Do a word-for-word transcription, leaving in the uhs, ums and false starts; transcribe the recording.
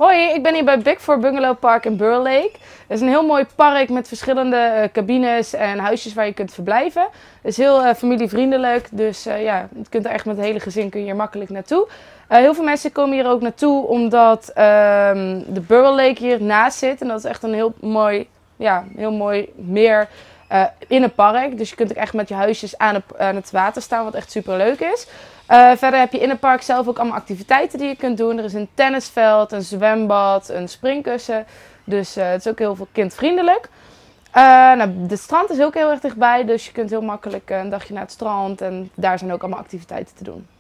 Hoi, ik ben hier bij Big Four Bungalow Park in Burr Lake. Het is een heel mooi park met verschillende uh, cabines en huisjes waar je kunt verblijven. Het is heel uh, familievriendelijk, dus uh, ja, je kunt er echt met het hele gezin kun je hier makkelijk naartoe. Uh, heel veel mensen komen hier ook naartoe omdat uh, de Burr Lake hier naast zit. En dat is echt een heel mooi, ja, heel mooi meer uh, in een park. Dus je kunt ook echt met je huisjes aan, het, aan het water staan, wat echt super leuk is. Uh, verder heb je in het park zelf ook allemaal activiteiten die je kunt doen. Er is een tennisveld, een zwembad, een springkussen. Dus uh, het is ook heel veel kindvriendelijk. Uh, nou, de strand is ook heel erg dichtbij, dus je kunt heel makkelijk uh, een dagje naar het strand. En daar zijn ook allemaal activiteiten te doen.